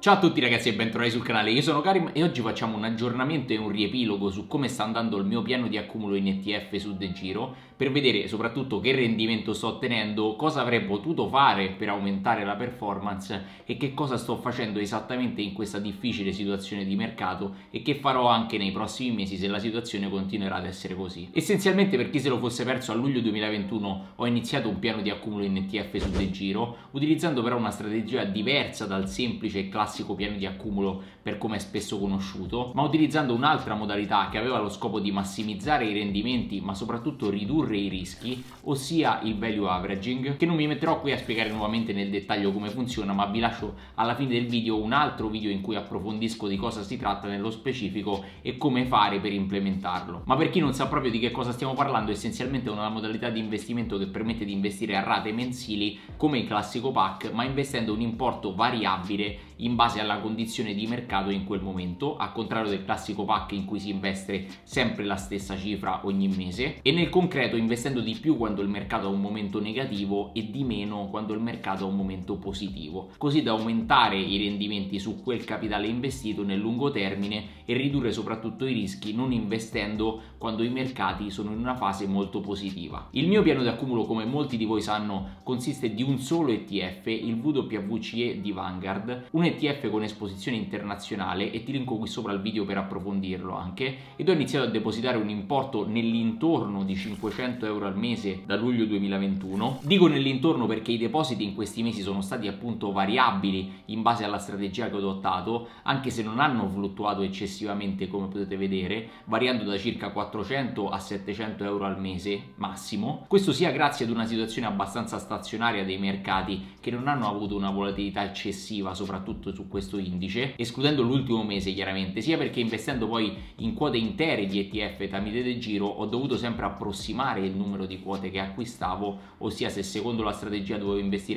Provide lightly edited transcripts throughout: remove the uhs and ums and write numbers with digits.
Ciao a tutti ragazzi e bentornati sul canale, io sono Karim e oggi facciamo un aggiornamento e un riepilogo su come sta andando il mio piano di accumulo in ETF su DeGiro per vedere soprattutto che rendimento sto ottenendo, cosa avrei potuto fare per aumentare la performance e che cosa sto facendo esattamente in questa difficile situazione di mercato e che farò anche nei prossimi mesi se la situazione continuerà ad essere così. Essenzialmente, per chi se lo fosse perso, a luglio 2021 ho iniziato un piano di accumulo in ETF su DeGiro utilizzando però una strategia diversa dal semplice e classico piano di accumulo per come è spesso conosciuto, ma utilizzando un'altra modalità che aveva lo scopo di massimizzare i rendimenti ma soprattutto ridurre i rischi, ossia il value averaging, che non mi metterò qui a spiegare nuovamente nel dettaglio come funziona, ma vi lascio alla fine del video un altro video in cui approfondisco di cosa si tratta nello specifico e come fare per implementarlo. Ma per chi non sa proprio di che cosa stiamo parlando, essenzialmente è una modalità di investimento che permette di investire a rate mensili come il classico PAC, ma investendo un importo variabile in base alla condizione di mercato in quel momento, al contrario del classico PAC in cui si investe sempre la stessa cifra ogni mese, e nel concreto investendo di più quando il mercato ha un momento negativo e di meno quando il mercato ha un momento positivo, così da aumentare i rendimenti su quel capitale investito nel lungo termine e ridurre soprattutto i rischi non investendo quando i mercati sono in una fase molto positiva. Il mio piano di accumulo, come molti di voi sanno, consiste di un solo ETF, il WWCE di Vanguard, un ETF con esposizione internazionale, e ti linko qui sopra il video per approfondirlo anche, ed ho iniziato a depositare un importo nell'intorno di 500 euro al mese da luglio 2021. Dico nell'intorno perché i depositi in questi mesi sono stati appunto variabili in base alla strategia che ho adottato, anche se non hanno fluttuato eccessivamente come potete vedere, variando da circa 400 a 700 euro al mese massimo. Questo sia grazie ad una situazione abbastanza stazionaria dei mercati che non hanno avuto una volatilità eccessiva soprattutto su questo indice, escludendo l'ultimo mese chiaramente, sia perché investendo poi in quote intere di ETF tramite DeGiro ho dovuto sempre approssimare il numero di quote che acquistavo, ossia se secondo la strategia dovevo investire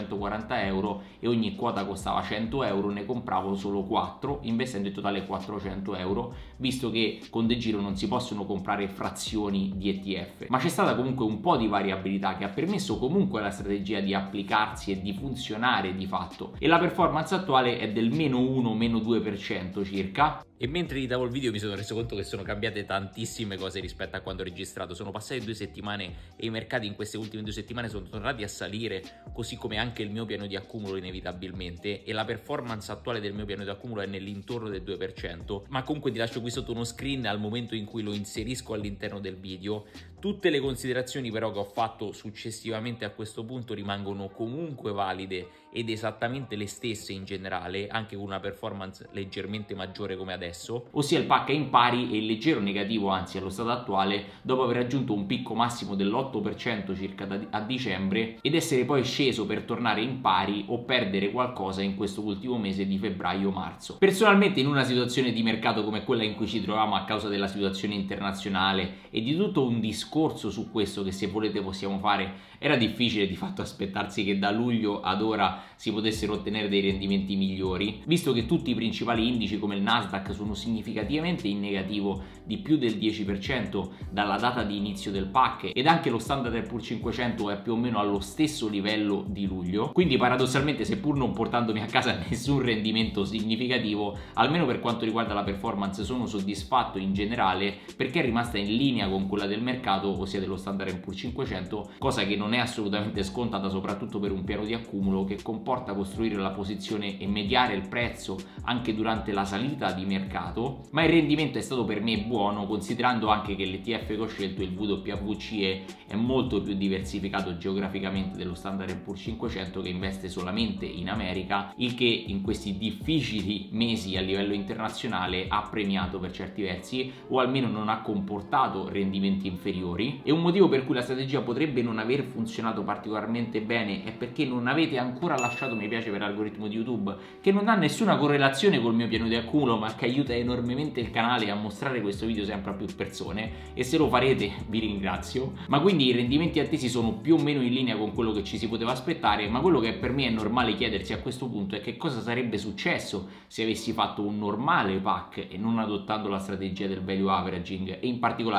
440 euro e ogni quota costava 100 euro, ne compravo solo 4 investendo in totale 400 euro, visto che con DeGiro non si possono comprare frazioni di ETF. Ma c'è stata comunque un po' di variabilità che ha permesso comunque alla strategia di applicarsi e di funzionare di fatto, e la performance attuale è del meno 1, meno 2% circa. E mentre editavo il video mi sono reso conto che sono cambiate tantissime cose rispetto a quando ho registrato. Sono passate 2 settimane e i mercati in queste ultime 2 settimane sono tornati a salire, così come anche il mio piano di accumulo inevitabilmente, e la performance attuale del mio piano di accumulo è nell'intorno del 2%, ma comunque ti lascio qui sotto uno screen al momento in cui lo inserisco all'interno del video. Tutte le considerazioni però che ho fatto successivamente a questo punto rimangono comunque valide ed esattamente le stesse in generale, anche con una performance leggermente maggiore come adesso, ossia il PAC è in pari e in leggero negativo, anzi allo stato attuale, dopo aver raggiunto un picco massimo dell'8% circa a dicembre ed essere poi sceso per tornare in pari o perdere qualcosa in questo ultimo mese di febbraio-marzo. Personalmente, in una situazione di mercato come quella in cui ci troviamo a causa della situazione internazionale e di tutto un discorso su questo che se volete possiamo fare, era difficile di fatto aspettarsi che da luglio ad ora si potessero ottenere dei rendimenti migliori, visto che tutti i principali indici come il Nasdaq sono significativamente in negativo di più del 10% dalla data di inizio del PAC, ed anche lo Standard & Poor's 500 è più o meno allo stesso livello di luglio. Quindi paradossalmente, seppur non portandomi a casa nessun rendimento significativo, almeno per quanto riguarda la performance sono soddisfatto in generale, perché è rimasta in linea con quella del mercato, ossia dello Standard & Poor's 500, cosa che non è assolutamente scontata soprattutto per un piano di accumulo che comporta costruire la posizione e mediare il prezzo anche durante la salita di mercato. Ma il rendimento è stato per me buono, considerando anche che l'ETF che ho scelto, il WWCE, è molto più diversificato geograficamente dello Standard & Poor's 500 che investe solamente in America, il che in questi difficili mesi a livello internazionale ha premiato per certi versi, o almeno non ha comportato rendimenti inferiori. E un motivo per cui la strategia potrebbe non aver funzionato particolarmente bene è perché non avete ancora lasciato mi piace per l'algoritmo di YouTube, che non ha nessuna correlazione col mio piano di accumulo ma che aiuta enormemente il canale a mostrare questo video sempre a più persone, e se lo farete vi ringrazio. Ma quindi i rendimenti attesi sono più o meno in linea con quello che ci si poteva aspettare, ma quello che per me è normale chiedersi a questo punto è che cosa sarebbe successo se avessi fatto un normale PAC e non adottando la strategia del value averaging, e in particolare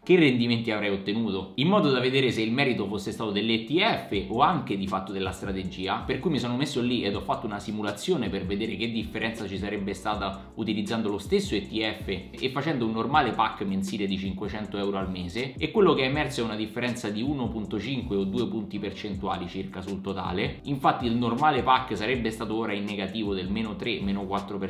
che rendimenti avrei ottenuto, in modo da vedere se il merito fosse stato dell'ETF o anche di fatto della strategia, per cui mi sono messo lì ed ho fatto una simulazione per vedere che differenza ci sarebbe stata utilizzando lo stesso ETF e facendo un normale pack mensile di 500 euro al mese, e quello che è emerso è una differenza di 1,5 o 2 punti percentuali circa sul totale. Infatti il normale pack sarebbe stato ora in negativo del meno 3, meno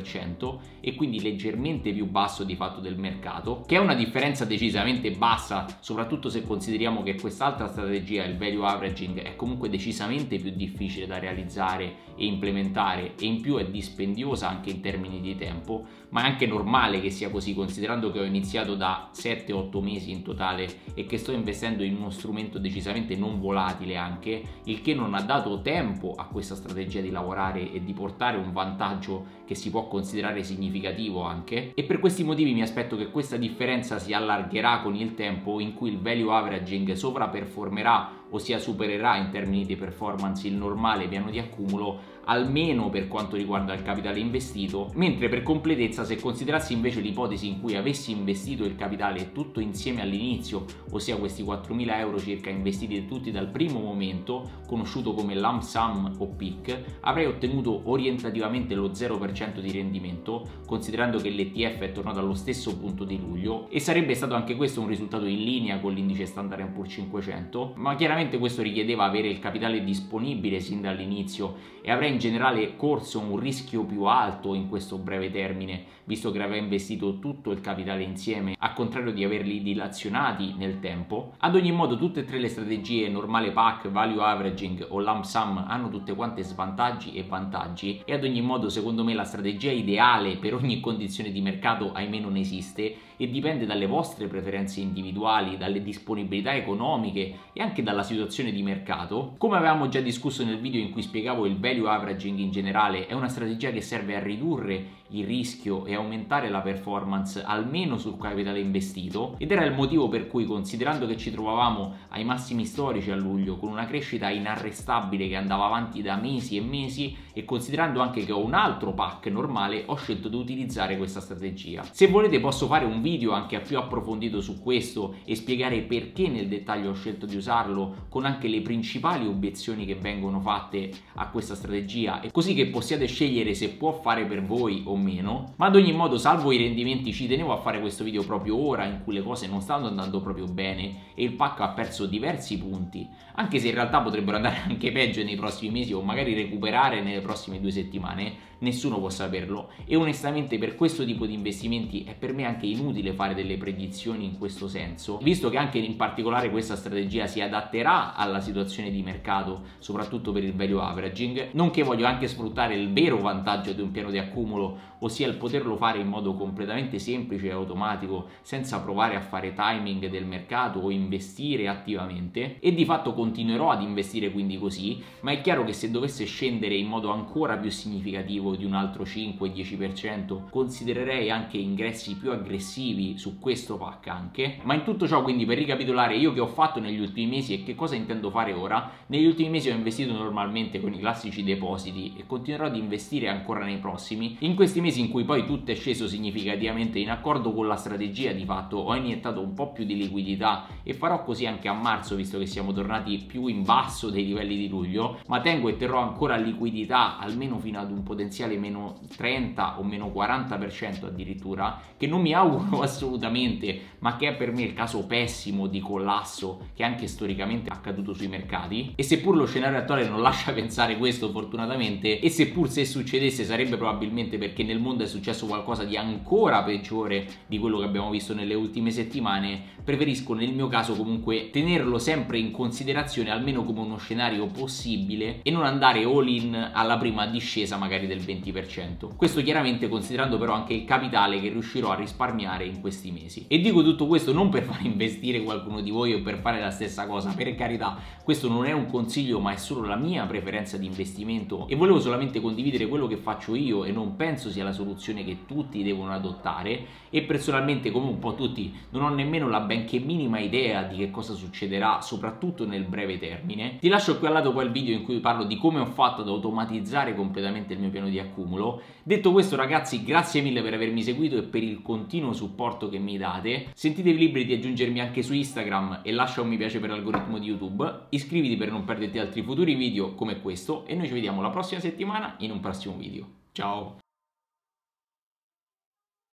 4% e quindi leggermente più basso di fatto del mercato, che è una differenza decisamente bassa, soprattutto se consideriamo che quest'altra strategia, il value averaging, è comunque decisamente più difficile da realizzare e implementare, e in più è dispendiosa anche in termini di tempo, ma è anche normale che sia così, considerando che ho iniziato da 7-8 mesi in totale e che sto investendo in uno strumento decisamente non volatile anche, il che non ha dato tempo a questa strategia di lavorare e di portare un vantaggio che si può considerare significativo anche, e per questi motivi mi aspetto che questa differenza si allargherà con il tempo, in cui il value averaging sovraperformerà, ossia supererà in termini di performance il normale piano di accumulo, almeno per quanto riguarda il capitale investito, mentre per completezza, se considerassi invece l'ipotesi in cui avessi investito il capitale tutto insieme all'inizio, ossia questi 4.000 euro circa investiti tutti dal primo momento, conosciuto come lump sum o PIC, avrei ottenuto orientativamente lo 0% di rendimento, considerando che l'ETF è tornato allo stesso punto di luglio, e sarebbe stato anche questo un risultato in linea con l'indice Standard & Poor's 500, ma chiaramente questo richiedeva avere il capitale disponibile sin dall'inizio e avrei in generale corso un rischio più alto in questo breve termine, visto che avrei investito tutto il capitale insieme, a contrario di averli dilazionati nel tempo. Ad ogni modo, tutte e tre le strategie, normale pack, value averaging o lump sum, hanno tutte quante svantaggi e vantaggi, e ad ogni modo secondo me la strategia ideale per ogni condizione di mercato ahimè non esiste, e dipende dalle vostre preferenze individuali, dalle disponibilità economiche e anche dalla situazione di mercato. Come avevamo già discusso nel video in cui spiegavo il value averaging in generale, è una strategia che serve a ridurre il rischio e aumentare la performance almeno sul capitale investito, ed era il motivo per cui, considerando che ci trovavamo ai massimi storici a luglio con una crescita inarrestabile che andava avanti da mesi e mesi, e considerando anche che ho un altro pack normale, ho scelto di utilizzare questa strategia. Se volete posso fare un video anche più approfondito su questo e spiegare perché nel dettaglio ho scelto di usarlo, con anche le principali obiezioni che vengono fatte a questa strategia, e così che possiate scegliere se può fare per voi o meno. Ma ad ogni modo, salvo i rendimenti, ci tenevo a fare questo video proprio ora in cui le cose non stanno andando proprio bene e il pack ha perso diversi punti, anche se in realtà potrebbero andare anche peggio nei prossimi mesi o magari recuperare nelle prossime 2 settimane, nessuno può saperlo, e onestamente per questo tipo di investimenti è per me anche inutile fare delle predizioni in questo senso, visto che anche in particolare questa strategia si adatterà alla situazione di mercato, soprattutto per il value averaging, nonché voglio anche sfruttare il vero vantaggio di un piano di accumulo, ossia il poterlo fare in modo completamente semplice e automatico, senza provare a fare timing del mercato o investire attivamente, e di fatto continuerò ad investire quindi così, ma è chiaro che se dovesse scendere in modo ancora più significativo di un altro 5-10%, considererei anche ingressi più aggressivi su questo pack anche. Ma in tutto ciò, quindi, per ricapitolare, io che ho fatto negli ultimi mesi e che cosa intendo fare ora: negli ultimi mesi ho investito normalmente con i classici depositi e continuerò ad investire ancora nei prossimi. In questi mesi in cui poi tutto è sceso significativamente, in accordo con la strategia, di fatto ho iniettato un po' più di liquidità, e farò così anche a marzo, visto che siamo tornati più in basso dei livelli di luglio, ma tengo e terrò ancora liquidità almeno fino ad un potenziale meno 30 o meno 40% addirittura, che non mi auguro assolutamente, ma che è per me il caso pessimo di collasso che anche storicamente è accaduto sui mercati. E seppur lo scenario attuale non lascia pensare questo, fortunatamente, e seppur se succedesse sarebbe probabilmente perché nel mondo è successo qualcosa di ancora peggiore di quello che abbiamo visto nelle ultime settimane, preferisco nel mio caso comunque tenerlo sempre in considerazione, almeno come uno scenario possibile, e non andare all in alla prima discesa magari del 20%. Questo chiaramente considerando però anche il capitale che riuscirò a risparmiare in questi mesi. E dico tutto questo non per far investire qualcuno di voi o per fare la stessa cosa, per carità, questo non è un consiglio, ma è solo la mia preferenza di investimento, e volevo solamente condividere quello che faccio io, e non penso sia la soluzione che tutti devono adottare. E personalmente, come un po' tutti, non ho nemmeno la benché minima idea di che cosa succederà, soprattutto nel breve termine. Ti lascio qui al lato poi il video in cui parlo di come ho fatto ad automatizzare completamente il mio piano di di accumulo. Detto questo ragazzi, grazie mille per avermi seguito e per il continuo supporto che mi date. Sentitevi liberi di aggiungermi anche su Instagram e lascia un mi piace per l'algoritmo di YouTube. Iscriviti per non perderti altri futuri video come questo e noi ci vediamo la prossima settimana in un prossimo video. Ciao!